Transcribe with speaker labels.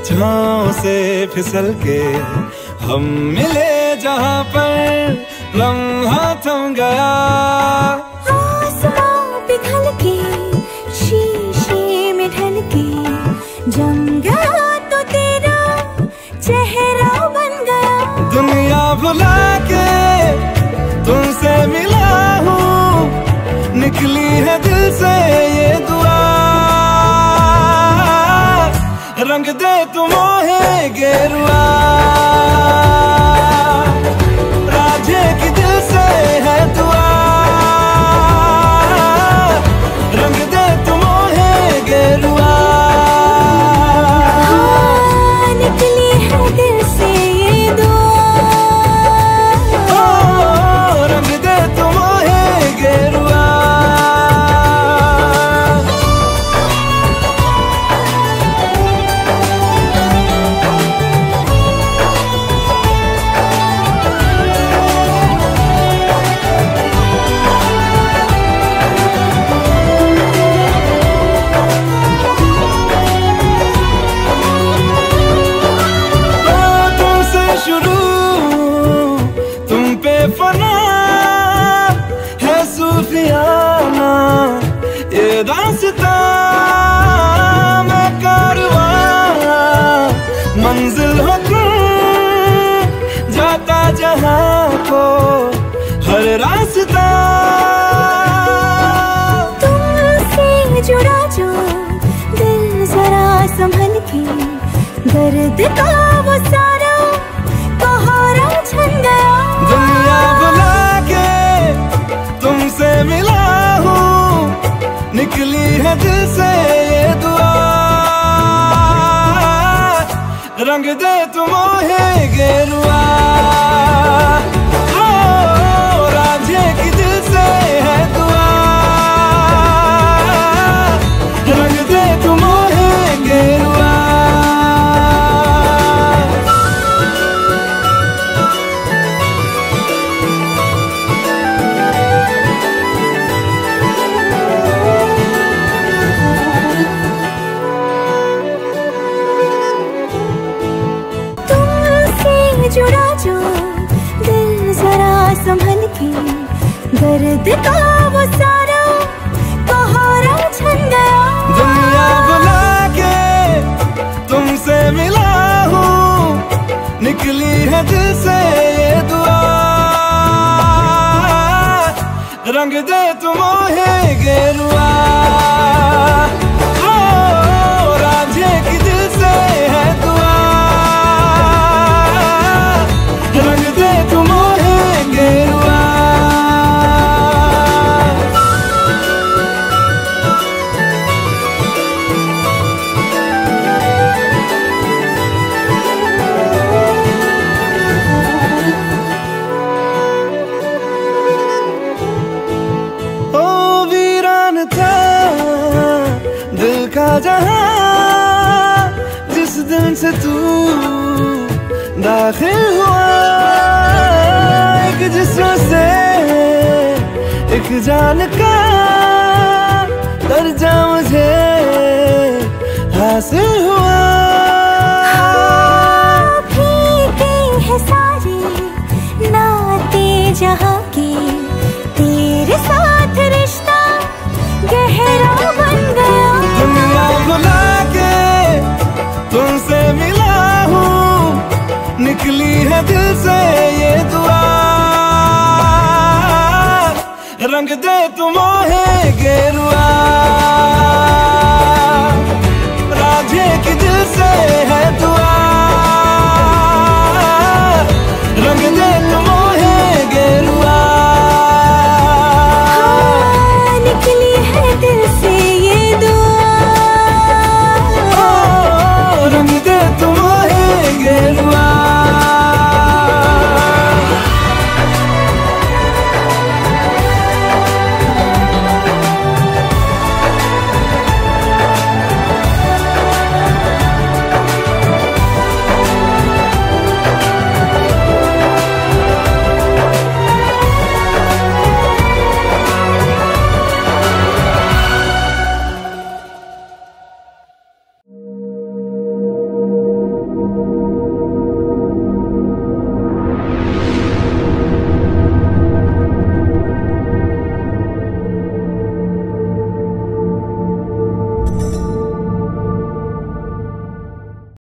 Speaker 1: छाँव से फिसल के हम मिले जहाँ पर लम्हा थम गया।
Speaker 2: आसमां पिघल के शीशे में ढल के जम गया तो तेरा चेहरा बन गया।
Speaker 1: दुनिया भुला के तुमसे मिला हूँ, निकली है दिल से ये दुआ। रंग दे तुम मोहे गेरुआ, राजे की दिल से है दुआ। रंग दे तुम मोहे गेरुआ,
Speaker 2: निकली है दिल से ये दुआ।
Speaker 1: रंग दे तुम मोहे गेरुआ। फना है सूफियाना ये दास्तां, मैं कारवां मंजिल हो तुम, जाता जहाँ को हर रास्ता।
Speaker 2: तुमसे जुड़ा जो दिल जरा संभल के, दर्द का वो सारा कहारा छन गया।
Speaker 1: दुनिया बुला के तुमसे मिला हूँ, निकली है दिल से ये दुआ। रंग दे तुम मोहे गेरुआ, राजे की दिल से है दुआ। रंग दे तुम मोहे गेरुआ।
Speaker 2: जुड़ा जो दिल जरा संभल के, दर्द का वो सारा कहारा छन गया।
Speaker 1: दुनिया बुला के तुमसे मिला हूँ, निकली है दिल से ये दुआ। रंग दे तुम मोहे गेरुआ, राजे की दिल से है दुआ। रंग दे तुम मोहे गेरुआ। ओ वीरान था दिल का जहां, जिस दिन से तू दाखिल हुआ। एक जिस्म से एक जान का दर्जा मुझे हासिल हुआ।
Speaker 2: फीके हैं सारे नाते जहाँ के, तेरे साथ रिश्ता गहरा बन गया।
Speaker 1: दुनिया बुला के तुमसे मिला हूँ, निकली है दिल से ये दुआ। रंग दे तुम मोहे गेरुआ, राजे की दिल से है दुआ।